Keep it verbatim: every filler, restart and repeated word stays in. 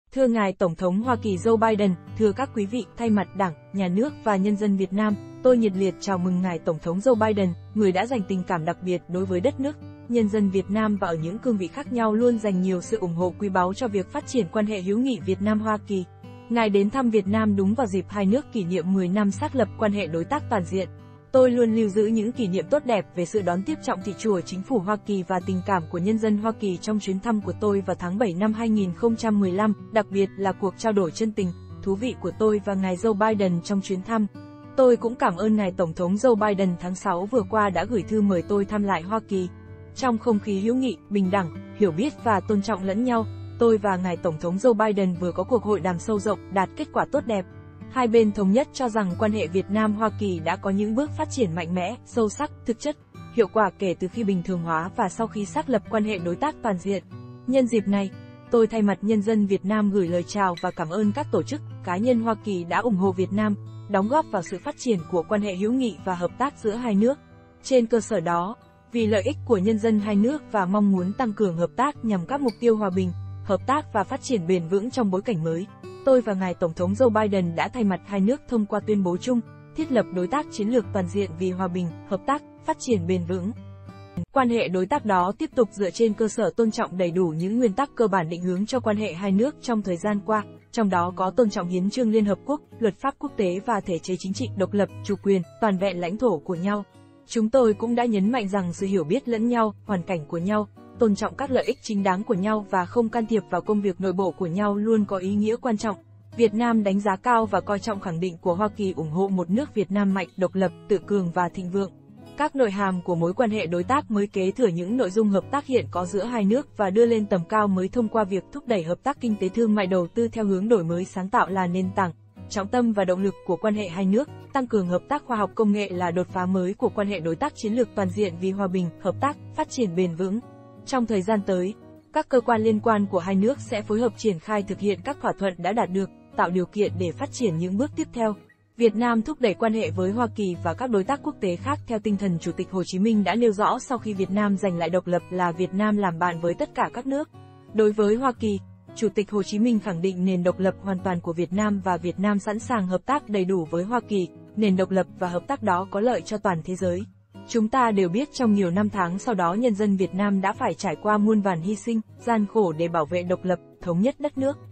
Thưa ngài Tổng thống Hoa Kỳ Joe Biden, thưa các quý vị, thay mặt Đảng, Nhà nước và nhân dân Việt Nam, tôi nhiệt liệt chào mừng ngài Tổng thống Joe Biden, người đã dành tình cảm đặc biệt đối với đất nước, nhân dân Việt Nam và ở những cương vị khác nhau luôn dành nhiều sự ủng hộ quý báu cho việc phát triển quan hệ hữu nghị Việt Nam-Hoa Kỳ. Ngài đến thăm Việt Nam đúng vào dịp hai nước kỷ niệm mười năm xác lập quan hệ đối tác toàn diện. Tôi luôn lưu giữ những kỷ niệm tốt đẹp về sự đón tiếp trọng thị chùa chính phủ Hoa Kỳ và tình cảm của nhân dân Hoa Kỳ trong chuyến thăm của tôi vào tháng bảy năm hai nghìn không trăm mười lăm, đặc biệt là cuộc trao đổi chân tình, thú vị của tôi và ngài Joe Biden trong chuyến thăm. Tôi cũng cảm ơn ngài Tổng thống Joe Biden tháng sáu vừa qua đã gửi thư mời tôi thăm lại Hoa Kỳ. Trong không khí hữu nghị, bình đẳng, hiểu biết và tôn trọng lẫn nhau, tôi và ngài Tổng thống Joe Biden vừa có cuộc hội đàm sâu rộng, đạt kết quả tốt đẹp. Hai bên thống nhất cho rằng quan hệ Việt Nam-Hoa Kỳ đã có những bước phát triển mạnh mẽ, sâu sắc, thực chất, hiệu quả kể từ khi bình thường hóa và sau khi xác lập quan hệ đối tác toàn diện. Nhân dịp này, tôi thay mặt nhân dân Việt Nam gửi lời chào và cảm ơn các tổ chức, cá nhân Hoa Kỳ đã ủng hộ Việt Nam, đóng góp vào sự phát triển của quan hệ hữu nghị và hợp tác giữa hai nước. Trên cơ sở đó, vì lợi ích của nhân dân hai nước và mong muốn tăng cường hợp tác nhằm các mục tiêu hòa bình, hợp tác và phát triển bền vững trong bối cảnh mới, tôi và ngài Tổng thống Joe Biden đã thay mặt hai nước thông qua tuyên bố chung, thiết lập đối tác chiến lược toàn diện vì hòa bình, hợp tác, phát triển bền vững. Quan hệ đối tác đó tiếp tục dựa trên cơ sở tôn trọng đầy đủ những nguyên tắc cơ bản định hướng cho quan hệ hai nước trong thời gian qua, trong đó có tôn trọng hiến chương Liên Hợp Quốc, luật pháp quốc tế và thể chế chính trị độc lập, chủ quyền, toàn vẹn lãnh thổ của nhau. Chúng tôi cũng đã nhấn mạnh rằng sự hiểu biết lẫn nhau, hoàn cảnh của nhau, tôn trọng các lợi ích chính đáng của nhau và không can thiệp vào công việc nội bộ của nhau luôn có ý nghĩa quan trọng. Việt Nam đánh giá cao và coi trọng khẳng định của Hoa Kỳ ủng hộ một nước Việt Nam mạnh, độc lập, tự cường và thịnh vượng. Các nội hàm của mối quan hệ đối tác mới kế thừa những nội dung hợp tác hiện có giữa hai nước và đưa lên tầm cao mới thông qua việc thúc đẩy hợp tác kinh tế thương mại đầu tư theo hướng đổi mới sáng tạo là nền tảng, trọng tâm và động lực của quan hệ hai nước, tăng cường hợp tác khoa học công nghệ là đột phá mới của quan hệ đối tác chiến lược toàn diện vì hòa bình, hợp tác, phát triển bền vững. Trong thời gian tới, các cơ quan liên quan của hai nước sẽ phối hợp triển khai thực hiện các thỏa thuận đã đạt được, tạo điều kiện để phát triển những bước tiếp theo. Việt Nam thúc đẩy quan hệ với Hoa Kỳ và các đối tác quốc tế khác theo tinh thần Chủ tịch Hồ Chí Minh đã nêu rõ sau khi Việt Nam giành lại độc lập là Việt Nam làm bạn với tất cả các nước. Đối với Hoa Kỳ, Chủ tịch Hồ Chí Minh khẳng định nền độc lập hoàn toàn của Việt Nam và Việt Nam sẵn sàng hợp tác đầy đủ với Hoa Kỳ, nền độc lập và hợp tác đó có lợi cho toàn thế giới. Chúng ta đều biết trong nhiều năm tháng sau đó nhân dân Việt Nam đã phải trải qua muôn vàn hy sinh, gian khổ để bảo vệ độc lập, thống nhất đất nước.